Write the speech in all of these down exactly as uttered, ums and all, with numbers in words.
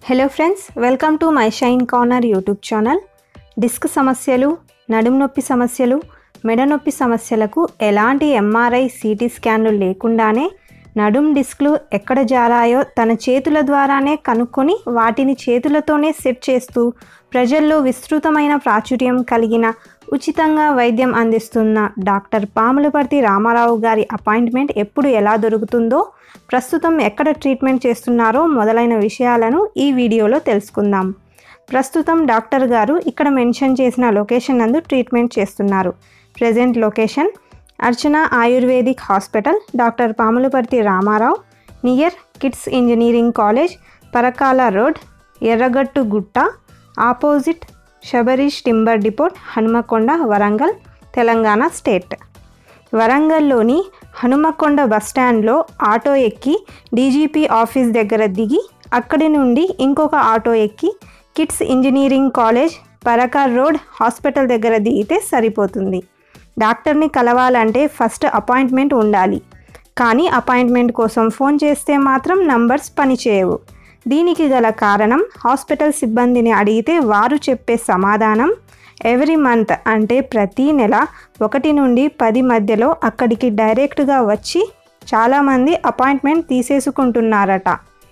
Hello friends, welcome to my Shine Corner YouTube channel. Disc సమస్యలు, నడుము నొప్పి సమస్యలు, మెడ నొప్పి సమస్యలకు ఎలాంటి ఎంఆర్ఐ సిటీ స్కాన్లు లేకుండానే నడుం డిస్క్లు ఎక్కడ జారాయో తన చేతుల ద్వారానే కనుక్కొని వాటిని చేతులతోనే సెట్ చేస్తూ ప్రజల్లో విస్తృతమైన ప్రాచుర్యం కలిగిన ఉచితంగా వైద్యం అందిస్తున్న డాక్టర్ పాములపర్తి రామారావు గారి అపాయింట్మెంట్ ఎప్పుడు ఎలా దొరుకుతుందో, ప్రస్తుతం ఎక్కడ ట్రీట్మెంట్ చేస్తున్నారో మొదలైన విషయాలను ఈ వీడియోలో తెలుసుకుందాం. ప్రస్తుతం డాక్టర్ గారు ఇక్కడ మెన్షన్ చేసిన లొకేషన్ నందు ట్రీట్మెంట్ చేస్తున్నారు. Present location Archana ayurvedic hospital, doctor Pamulaparthi Ramarao, near KITS engineering college, Parakala road, Erragattu Gutta, opposite Shabarish timber depot, Hanumakonda, Warangal, Telangana state. వరంగల్లోని హనుమకొండ బస్టాండ్లో ఆటో ఎక్కి డీజీపీ ఆఫీస్ దగ్గర దిగి అక్కడి నుండి ఇంకొక ఆటో ఎక్కి KITS engineering college, Parakal road hospital దగ్గర దిగితే సరిపోతుంది. డాక్టర్ని కలవాలంటే ఫస్ట్ అపాయింట్మెంట్ ఉండాలి. కానీ అపాయింట్మెంట్ కోసం ఫోన్ చేస్తే మాత్రం నంబర్స్ పనిచేయవు. దీనికి గల కారణం హాస్పిటల్ సిబ్బందిని అడిగితే వారు చెప్పే సమాధానం ఎవ్రీ మంత్ అంటే ప్రతీ నెల ఒకటి నుండి పది మధ్యలో అక్కడికి డైరెక్ట్గా వచ్చి చాలామంది అపాయింట్మెంట్ తీసేసుకుంటున్నారట.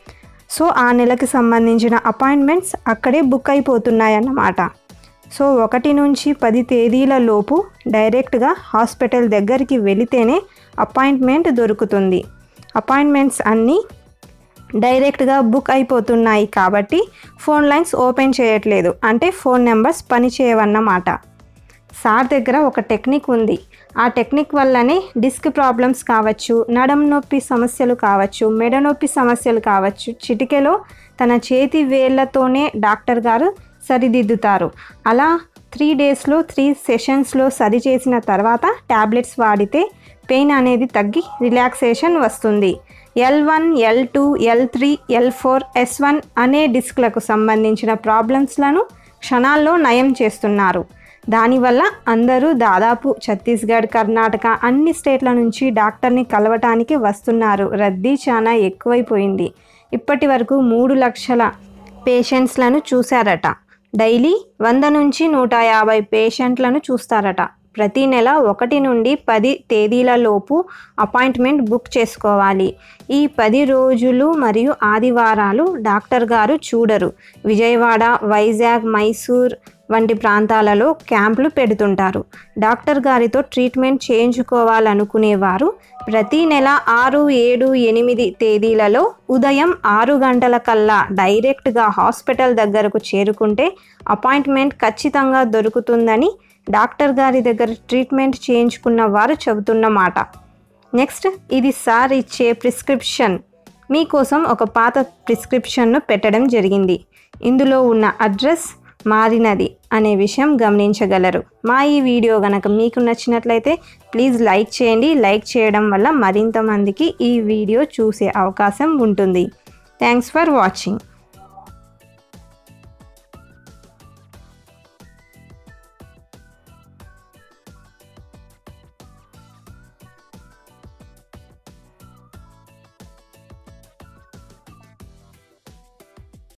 సో ఆ నెలకి సంబంధించిన అపాయింట్మెంట్స్ అక్కడే బుక్ అయిపోతున్నాయన్నమాట. సో ఒకటి నుంచి పది తేదీల లోపు డైరెక్ట్గా హాస్పిటల్ దగ్గరికి వెళితేనే అపాయింట్మెంట్ దొరుకుతుంది. అపాయింట్మెంట్స్ అన్నీ డైరెక్ట్గా బుక్ అయిపోతున్నాయి కాబట్టి ఫోన్ లైన్స్ ఓపెన్ చేయట్లేదు, అంటే ఫోన్ నెంబర్స్ పనిచేయవన్నమాట. సార్ దగ్గర ఒక టెక్నిక్ ఉంది. ఆ టెక్నిక్ వల్లనే డిస్క్ ప్రాబ్లమ్స్ కావచ్చు, నడుము నొప్పి సమస్యలు కావచ్చు, మెడ నొప్పి సమస్యలు కావచ్చు, చిటికెలో తన చేతి వేళ్లతోనే డాక్టర్ గారు సరిదిద్దుతారు. అలా త్రీ డేస్లో త్రీ సెషన్స్లో సరి చేసిన తర్వాత ట్యాబ్లెట్స్ వాడితే పెయిన్ అనేది తగ్గి రిలాక్సేషన్ వస్తుంది. L one, L two, L three, L four, S one అనే డిస్క్లకు సంబంధించిన ప్రాబ్లమ్స్లను క్షణాల్లో నయం చేస్తున్నారు. దానివల్ల అందరూ దాదాపు ఛత్తీస్గఢ్, కర్ణాటక అన్ని స్టేట్ల నుంచి డాక్టర్ని కలవటానికి వస్తున్నారు. రద్దీ చాలా ఎక్కువైపోయింది. ఇప్పటి వరకు మూడు లక్షల పేషెంట్స్లను చూశారట. డైలీ వంద నుంచి నూట యాభై పేషెంట్లను చూస్తారట. ప్రతి నెల ఒకటి నుండి పది తేదీల లోపు అపాయింట్మెంట్ బుక్ చేసుకోవాలి. ఈ పది రోజులు మరియు ఆదివారాలు డాక్టర్ గారు చూడరు. విజయవాడ, వైజాగ్, మైసూర్ వంటి ప్రాంతాలలో క్యాంపులు పెడుతుంటారు. డాక్టర్ గారితో ట్రీట్మెంట్ చేయించుకోవాలనుకునేవారు ప్రతి నెల ఆరు, ఏడు, ఎనిమిది తేదీలలో ఉదయం ఆరు గంటల కల్లా డైరెక్ట్గా హాస్పిటల్ దగ్గరకు చేరుకుంటే అపాయింట్మెంట్ ఖచ్చితంగా దొరుకుతుందని డాక్టర్ గారి దగ్గర ట్రీట్మెంట్ చేయించుకున్న వారు చెబుతున్నమాట. నెక్స్ట్, ఇది సార్ ఇచ్చే ప్రిస్క్రిప్షన్. మీకోసం ఒక పాత ప్రిస్క్రిప్షన్ను పెట్టడం జరిగింది. ఇందులో ఉన్న అడ్రస్ మారినది అనే విషయం గమనించగలరు. మా ఈ వీడియో కనుక మీకు నచ్చినట్లయితే ప్లీజ్ లైక్ చేయండి. లైక్ చేయడం వల్ల మరింత మందికి ఈ వీడియో చూసే అవకాశం ఉంటుంది. Thanks for watching.